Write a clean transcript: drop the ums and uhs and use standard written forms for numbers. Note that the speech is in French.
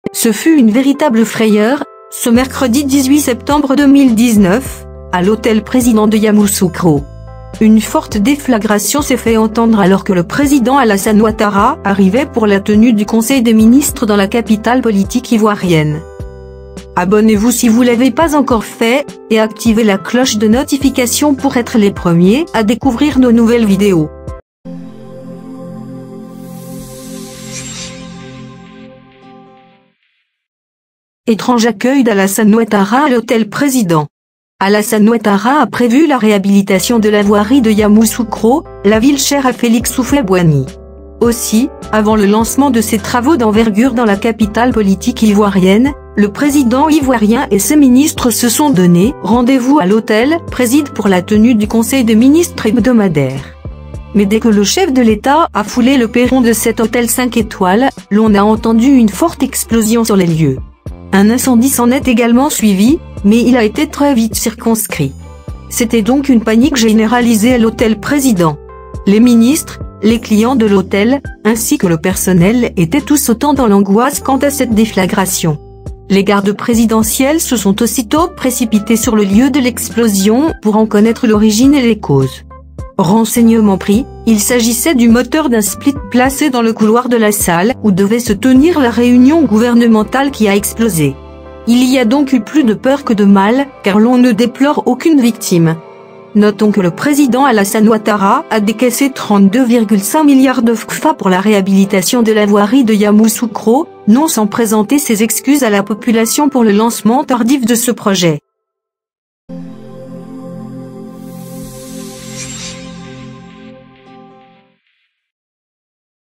Ce fut une véritable frayeur, ce mercredi 18 septembre 2019, à l'hôtel président de Yamoussoukro. Une forte déflagration s'est fait entendre alors que le président Alassane Ouattara arrivait pour la tenue du Conseil des ministres dans la capitale politique ivoirienne. Abonnez-vous si vous l'avez pas encore fait, et activez la cloche de notification pour être les premiers à découvrir nos nouvelles vidéos. Étrange accueil d'Alassane Ouattara à l'hôtel président. Alassane Ouattara a prévu la réhabilitation de la voirie de Yamoussoukro, la ville chère à Félix Houphouët-Boigny. Aussi, avant le lancement de ces travaux d'envergure dans la capitale politique ivoirienne, le président ivoirien et ses ministres se sont donné rendez-vous à l'hôtel président pour la tenue du Conseil des ministres hebdomadaire. Mais dès que le chef de l'État a foulé le perron de cet hôtel 5 étoiles, l'on a entendu une forte explosion sur les lieux. Un incendie s'en est également suivi, mais il a été très vite circonscrit. C'était donc une panique généralisée à l'hôtel président. Les ministres, les clients de l'hôtel, ainsi que le personnel étaient tous autant dans l'angoisse quant à cette déflagration. Les gardes présidentiels se sont aussitôt précipités sur le lieu de l'explosion pour en connaître l'origine et les causes. Renseignements pris, il s'agissait du moteur d'un split placé dans le couloir de la salle où devait se tenir la réunion gouvernementale qui a explosé. Il y a donc eu plus de peur que de mal, car l'on ne déplore aucune victime. Notons que le président Alassane Ouattara a décaissé 32,5 milliards de CFA pour la réhabilitation de la voirie de Yamoussoukro, non sans présenter ses excuses à la population pour le lancement tardif de ce projet.